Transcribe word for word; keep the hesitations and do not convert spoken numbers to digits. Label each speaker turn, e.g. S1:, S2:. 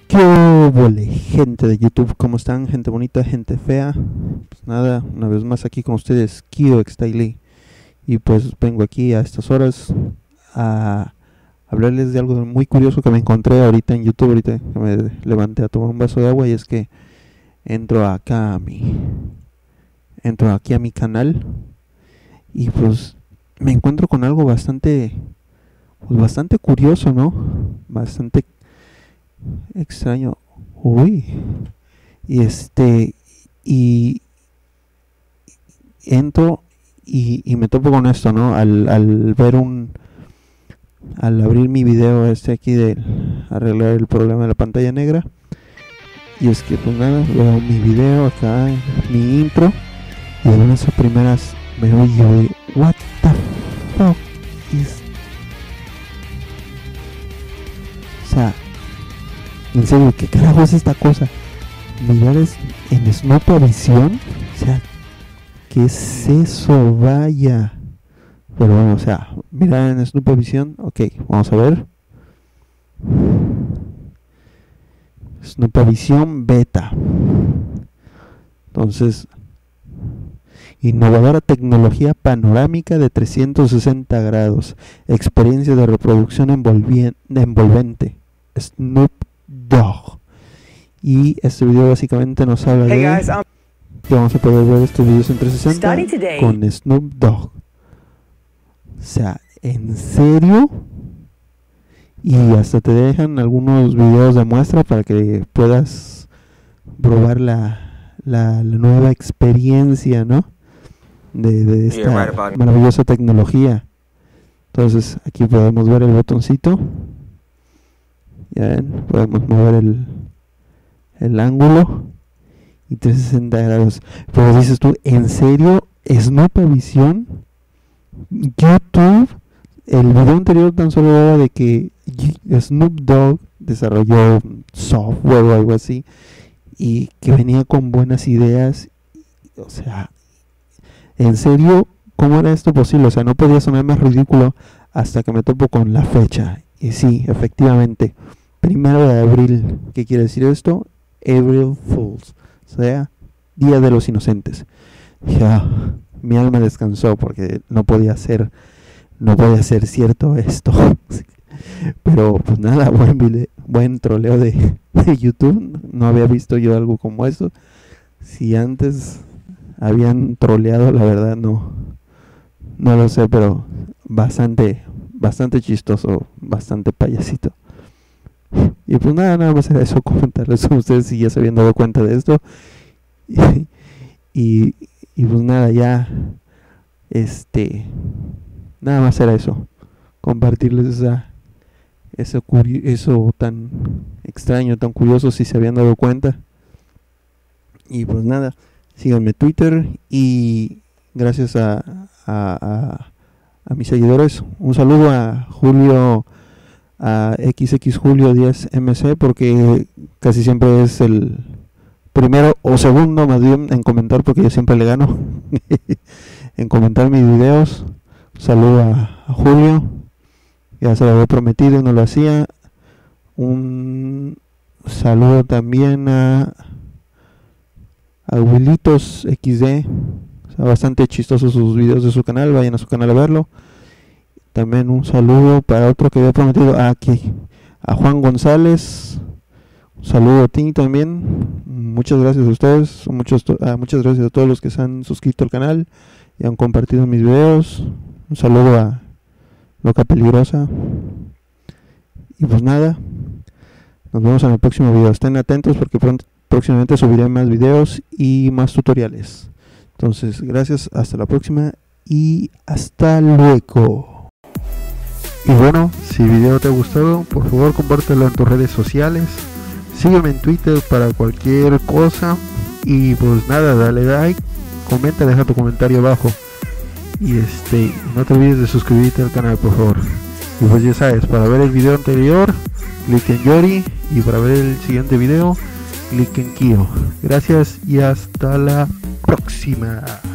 S1: ¿Qué hubo, gente de YouTube? ¿Cómo están? Gente bonita, gente fea. Pues nada, una vez más aquí con ustedes, KioXTaily. Y pues vengo aquí a estas horas a hablarles de algo muy curioso que me encontré ahorita en YouTube, ahorita que me levanté a tomar un vaso de agua. Y es que entro acá a mi entro aquí a mi canal y pues me encuentro con algo bastante pues bastante curioso, ¿no? Bastante extraño. Uy. Y este y entro y, y me topo con esto, ¿no? Al, al ver un al abrir mi video este aquí de arreglar el problema de la pantalla negra. Y es que pues nada, veo mi video acá, mi intro, y de unas primeras me oigo de what the fuck is... O sea, en serio, ¿qué carajo es esta cosa? Mirar es en Snopavisión, o sea, ¿qué es eso? Vaya. Pero bueno, o sea, mirar en Snopavisión, ok, vamos a ver. Snopavisión beta. Entonces, innovadora tecnología panorámica de trescientos sesenta grados, experiencia de reproducción envolvente, Snoop Dogg. Y este video básicamente nos habla hey de guys, um, que vamos a poder ver estos videos en trescientos sesenta con Snoop Dogg. O sea, ¿en serio? Y hasta te dejan algunos videos de muestra para que puedas probar la, la, la nueva experiencia, ¿no? De, de esta yeah, right maravillosa tecnología. Entonces aquí podemos ver el botoncito. Ya ven, podemos mover el, el ángulo y trescientos sesenta grados. Pero dices tú, ¿en serio? ¿Snopavisión? YouTube. El video anterior tan solo era de que Snoop Dogg desarrolló software o algo así y que venía con buenas ideas. O sea, en serio, ¿cómo era esto posible? O sea, no podía sonar más ridículo hasta que me topo con la fecha. Y sí, efectivamente, primero de abril. ¿Qué quiere decir esto? April Fools, o sea, Día de los Inocentes. Ya, mi alma descansó porque no podía ser No puede ser cierto esto. Pero pues nada, buen video, buen troleo de, de YouTube. No había visto yo algo como eso. Si antes habían troleado, la verdad no no lo sé, pero bastante bastante chistoso, bastante payasito. Y pues nada, nada más era eso, comentarles a ustedes si ya se habían dado cuenta de esto. Y, y, y pues nada, ya este nada más era eso, compartirles esa, eso, curio, eso tan extraño, tan curioso, si se habían dado cuenta. Y pues nada, síganme en Twitter y gracias a, a, a, a mis seguidores. Un saludo a Julio, a X X Julio diez M C, porque casi siempre es el primero o segundo más bien en comentar, porque yo siempre le gano en comentar mis videos. Saludo a, a Julio, ya se lo había prometido y no lo hacía. Un saludo también a, a Willitos X D, o sea, bastante chistosos sus videos de su canal, vayan a su canal a verlo. También un saludo para otro que había prometido, ah, aquí, a Juan González. Un saludo a ti también, muchas gracias a ustedes, muchos, ah, muchas gracias a todos los que se han suscrito al canal y han compartido mis videos. Un saludo a Loca Peligrosa. Y pues nada, nos vemos en el próximo video. Estén atentos porque pronto, próximamente subiré más videos y más tutoriales. Entonces, gracias, hasta la próxima y hasta luego. Y bueno, si el video te ha gustado, por favor compártelo en tus redes sociales. Sígueme en Twitter para cualquier cosa. Y pues nada, dale like, comenta, deja tu comentario abajo. Y este, no te olvides de suscribirte al canal, por favor. Y pues ya sabes, para ver el video anterior, clic en Yori. Y para ver el siguiente video, clic en Kio. Gracias y hasta la próxima.